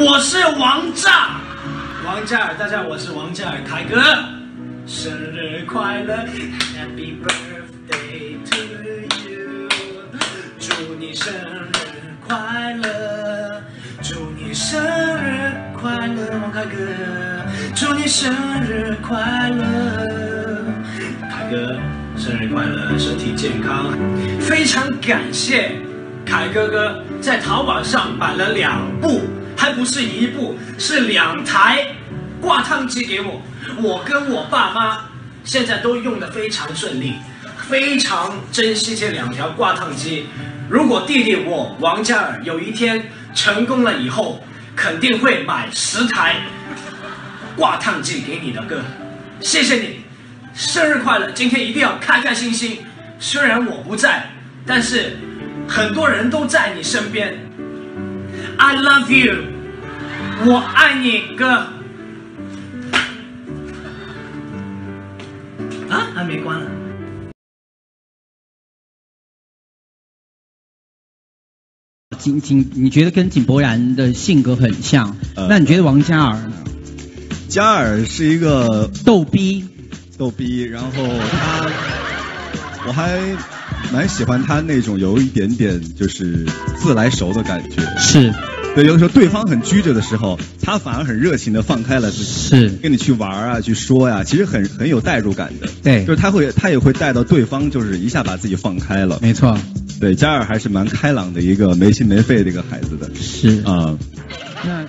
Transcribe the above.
我是王炸，王嘉尔，大家好，我是王嘉尔，凯哥，生日快乐 ，Happy birthday to you， 祝你生日快乐，祝你生日快乐，王凯哥，祝你生日快乐，凯哥，生日快乐，身体健康，非常感谢凯哥哥在淘宝上买了2部。 还不是1部，是2台挂烫机给我，我跟我爸妈现在都用得非常顺利，非常珍惜这2条挂烫机。如果弟弟我王嘉尔有一天成功了以后，肯定会买10台挂烫机给你的哥，谢谢你，生日快乐！今天一定要开开心心。虽然我不在，但是很多人都在你身边。 I love you， 我爱你，哥。啊，还没关了。 你觉得跟井柏然的性格很像？那你觉得王嘉尔呢？ 嘉尔是一个逗逼， 然后我还蛮喜欢他那种有一点点就是自来熟的感觉。 是。 对，有的时候对方很拘着的时候，他反而很热情的放开了自己， 是跟你去玩啊，去说呀，其实很有代入感的。 对， 就是他也会带到对方，就是一下把自己放开了。 没错， 对，嘉尔还是蛮开朗的一个没心没肺的一个孩子的。 是啊。 那